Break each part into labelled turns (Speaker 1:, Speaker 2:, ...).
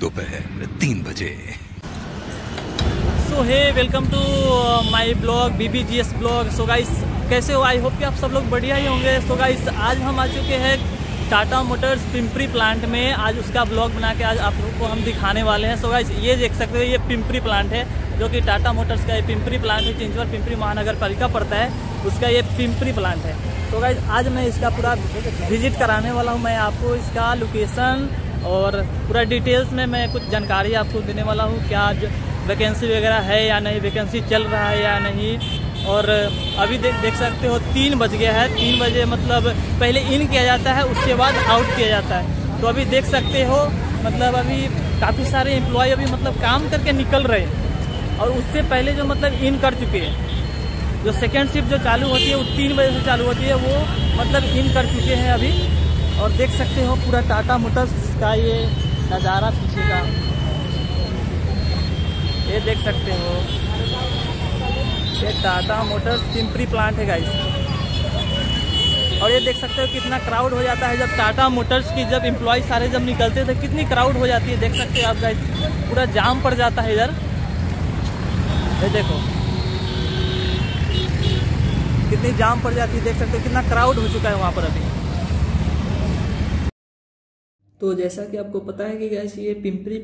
Speaker 1: दोपहर 3 बजे।
Speaker 2: So hey welcome to my blog BBGS blog. So guys कैसे हो? आई होप कि आप सब लोग बढ़िया ही होंगे। सो गाइस आज हम आ चुके हैं टाटा मोटर्स पिंपरी प्लांट में। आज उसका ब्लॉग बना के आज आप लोगों को हम दिखाने वाले हैं। सो गाइस ये देख सकते हो, ये पिंपरी प्लांट है जो कि टाटा मोटर्स का ये पिंपरी प्लांट है। चिंचवड पिंपरी महानगर पालिका पड़ता है, उसका ये पिंपरी प्लांट है। तो गाइस आज मैं इसका पूरा विजिट कराने वाला हूँ। मैं आपको इसका लोकेशन और पूरा डिटेल्स में मैं कुछ जानकारी आपको देने वाला हूँ। क्या वैकेंसी वगैरह है या नहीं, वैकेंसी चल रहा है या नहीं। और अभी देख सकते हो 3 बज गया है। 3 बजे मतलब पहले इन किया जाता है, उसके बाद आउट किया जाता है। तो अभी देख सकते हो मतलब अभी काफ़ी सारे एम्प्लॉय अभी मतलब काम करके निकल रहे हैं और उससे पहले जो मतलब इन कर चुके हैं। जो सेकेंड शिफ्ट जो चालू होती है वो 3 बजे से चालू होती है, वो मतलब इन कर चुके हैं अभी। और देख सकते हो पूरा टाटा मोटर्स का ये नज़ारा पीछे का, ये देख सकते हो। ये टाटा मोटर्स पिंपरी प्लांट है गाइस। और ये देख सकते हो कितना क्राउड हो जाता है जब टाटा मोटर्स की जब एम्प्लॉय सारे जब निकलते हैं तो कितनी क्राउड हो जाती है। देख सकते हो आप गाइस, पूरा जाम पड़ जाता है इधर। ये देखो कितनी जाम पड़ जाती है, देख सकते हो कितना क्राउड हो चुका है वहाँ पर अभी। तो जैसा कि आपको पता है कि गाइस ये पिंपरी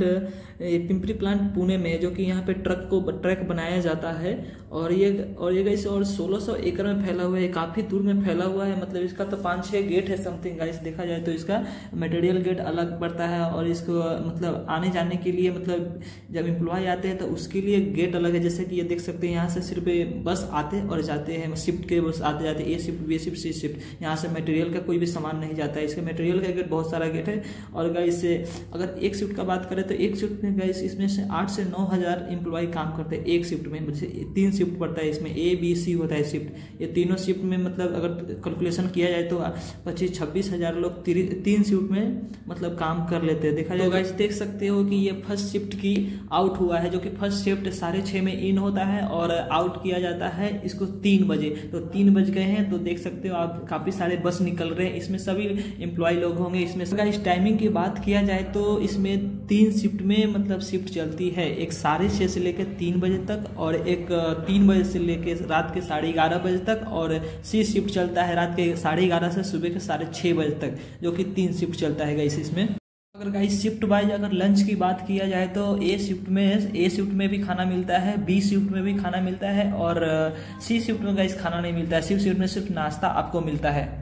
Speaker 2: प्लांट पुणे में, जो कि यहाँ पे ट्रक बनाया जाता है। और ये गाइस और 1600 एकड़ में फैला हुआ है, काफ़ी दूर में फैला हुआ है। मतलब इसका तो 5-6 गेट है समथिंग गाइस। देखा जाए तो इसका मटेरियल गेट अलग पड़ता है और इसको मतलब आने जाने के लिए मतलब जब एम्प्लॉय आते हैं तो उसके लिए गेट अलग है। जैसे कि ये देख सकते हैं, यहाँ से सिर्फ बस आते और जाते हैं, शिफ्ट के बस आते जाते, A shift B shift C shift. यहाँ से मटेरियल का कोई भी सामान नहीं जाता है। इसका मटेरियल का गेट बहुत सारा गेट है। और गाइस अगर एक शिफ्ट का बात करें तो एक शिफ्ट में गाइस इसमें से 8 से 9 हज़ार एम्प्लॉय काम करते हैं एक शिफ्ट में। जैसे 3 शिफ्ट पड़ता है इसमें, A B C होता है शिफ्ट। ये तीनों शिफ्ट में मतलब अगर कैलकुलेशन किया जाए तो 25-26 हज़ार लोग 3 शिफ्ट में मतलब काम कर लेते हैं। देखा जाए तो गाइस देख सकते हो कि ये फर्स्ट शिफ्ट की आउट हुआ है, जो कि फर्स्ट शिफ्ट 6:30 में इन होता है और आउट किया जाता है इसको 3 बजे। तो 3 बज गए हैं तो देख सकते हो आप काफ़ी सारे बस निकल रहे हैं। इसमें सभी एम्प्लॉय लोग होंगे। इसमें गाइस टाइमिंग की बात किया जाए तो इसमें 3 शिफ्ट में मतलब शिफ्ट चलती है। एक 6:30 से लेकर 3 बजे तक और एक 3 बजे से लेकर रात के 11:30 बजे तक। और सी शिफ्ट चलता है रात के 11:30 से सुबह के 6:30 बजे तक, जो कि 3 शिफ्ट चलता है गाइस इसमें। अगर गाइस शिफ्ट वाइज अगर लंच की बात किया जाए तो ए शिफ्ट में भी खाना मिलता है, बी शिफ्ट में भी खाना मिलता है और सी शिफ्ट में गाइस खाना नहीं मिलता है। सी शिफ्ट में सिर्फ नाश्ता आपको मिलता है।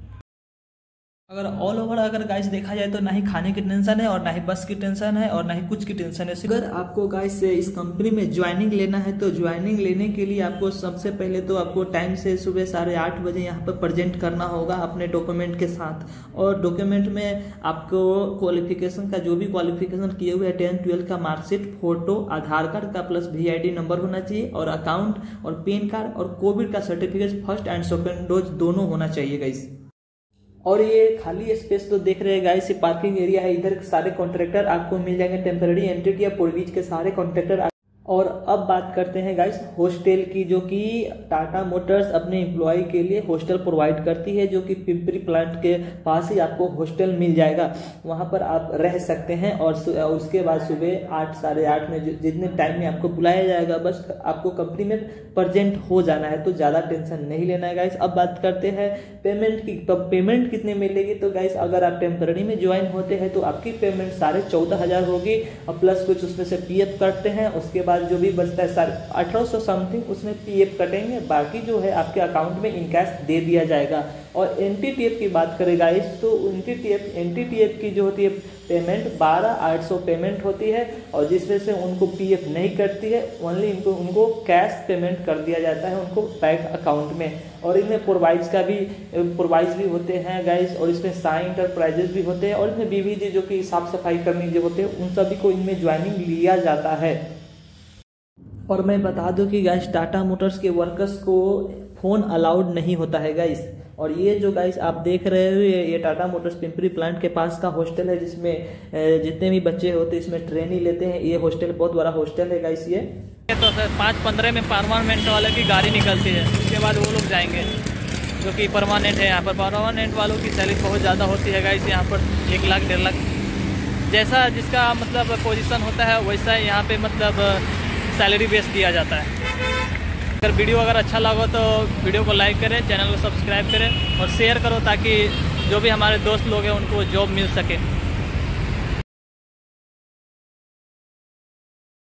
Speaker 2: अगर ऑल ओवर अगर गाइस देखा जाए तो ना ही खाने की टेंशन है और ना ही बस की टेंशन है और ना ही कुछ की टेंशन है। अगर आपको गाइस इस कंपनी में ज्वाइनिंग लेना है तो ज्वाइनिंग लेने के लिए आपको सबसे पहले तो आपको टाइम से सुबह 8:30 बजे यहाँ पर प्रेजेंट करना होगा अपने डॉक्यूमेंट के साथ। और डॉक्यूमेंट में आपको क्वालिफिकेशन का जो भी क्वालिफिकेशन किए हुए है 10-12 का मार्कशीट, फोटो, आधार कार्ड का प्लस VID नंबर होना चाहिए और अकाउंट और पैन कार्ड और कोविड का certificate first and second dose दोनों होना चाहिए गाइस। और ये खाली स्पेस तो देख रहे हैं गाइस, ये पार्किंग एरिया है। इधर सारे कॉन्ट्रैक्टर आपको मिल जाएंगे, टेम्पररी एंटिटी या पूर्वीज के सारे कॉन्ट्रैक्टर। और अब बात करते हैं गाइस हॉस्टल की, जो कि टाटा मोटर्स अपने एम्प्लॉय के लिए हॉस्टल प्रोवाइड करती है, जो कि पिंपरी प्लांट के पास ही आपको हॉस्टल मिल जाएगा। वहां पर आप रह सकते हैं और उसके बाद सुबह 8 साढ़े 8 में जितने टाइम में आपको बुलाया जाएगा बस आपको कंपनी में प्रेजेंट हो जाना है, तो ज़्यादा टेंशन नहीं लेना है गाइस। अब बात करते हैं पेमेंट की। तो पेमेंट कितने मिलेगी? तो गाइस अगर आप टेम्पररी में ज्वाइन होते हैं तो आपकी पेमेंट 14,500 होगी और प्लस कुछ उसमें से PF कटते हैं। उसके बाद जो भी बचता है 1800 समथिंग उसमें PF कटेंगे, बाकी जो है आपके अकाउंट में इन कैश दे दिया जाएगा। और NTTF की बात करें गाइस तो NTTF की जो होती है पेमेंट 12,800 पेमेंट होती है और जिसमें से उनको PF नहीं कटती है, ओनली उनको कैश पेमेंट कर दिया जाता है उनको बैंक अकाउंट में। और इनमें प्रोवाइज भी होते हैं गाइस, और इसमें साई इंटरप्राइजेज भी होते हैं और इसमें BBG जो कि साफ सफाई कर्मी जो होते हैं उन सभी को इनमें ज्वाइनिंग लिया जाता है। और मैं बता दूं कि गाइस टाटा मोटर्स के वर्कर्स को फ़ोन अलाउड नहीं होता है गाइस। और ये जो गाइस आप देख रहे हो ये टाटा मोटर्स पिंपरी प्लांट के पास का हॉस्टल है, जिसमें जितने भी बच्चे होते हैं इसमें ट्रेनिंग लेते हैं। ये हॉस्टल बहुत बड़ा हॉस्टल है गाइस। ये तो सर 5-15 में परमानेंट वाले की गाड़ी निकलती है, उसके बाद वो लोग जाएंगे जो कि परमानेंट है। यहाँ पर परमानेंट वालों की सैलरी बहुत ज़्यादा होती है गाइस, यहाँ पर 1 लाख 1.5 लाख जैसा जिसका मतलब पोजीशन होता है वैसा यहाँ पे मतलब सैलरी बेस दिया जाता है। अगर वीडियो अच्छा लगा तो वीडियो को लाइक करें, चैनल को सब्सक्राइब करें और शेयर करो ताकि जो भी हमारे दोस्त लोग हैं उनको जॉब मिल सके।